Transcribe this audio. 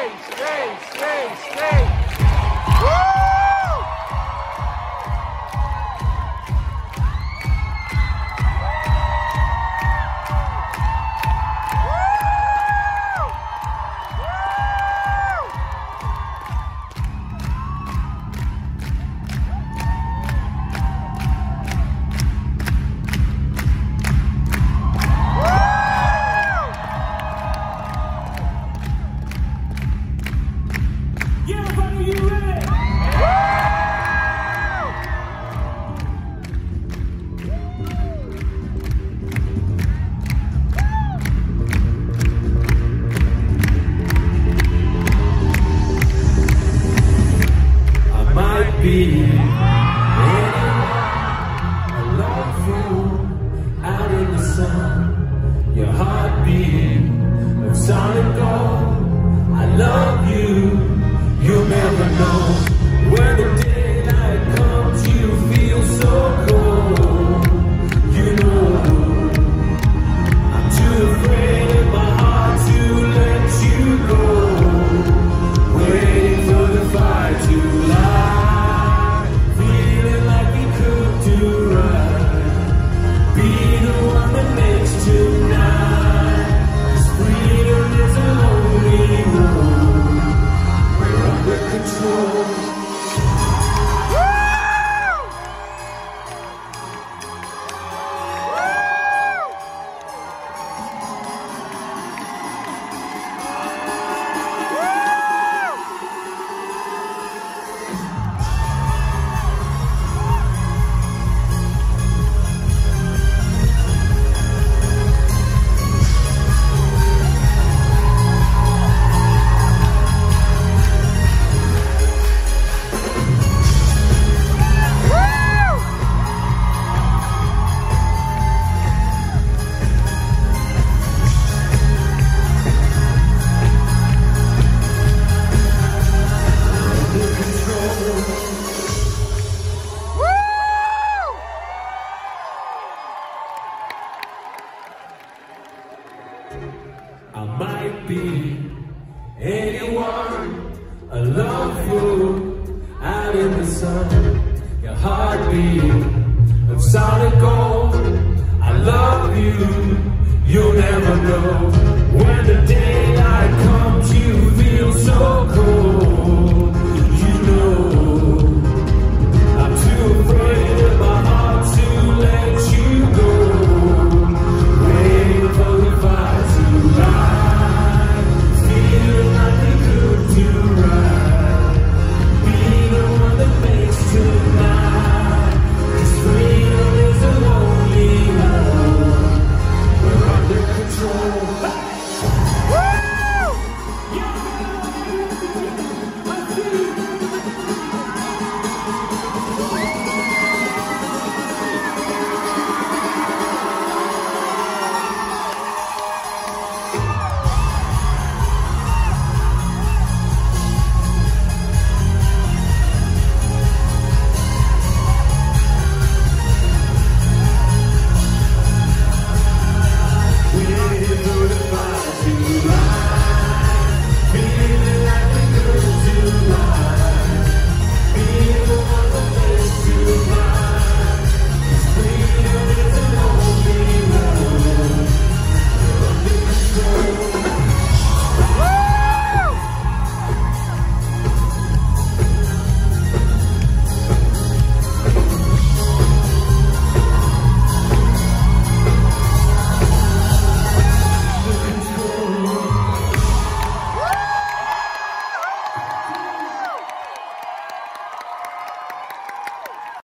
stay. Woo! Be alone fool out in the sun, your heartbeat of solid gold. I love you, you'll never know. When the daylight comes, you feel so cold. You know, I'm too afraid in my heart to let you go. Waiting for the fire to light. I might be anyone, a love fool out in the sun. Your heartbeat of solid gold. I love you, you'll never know when the day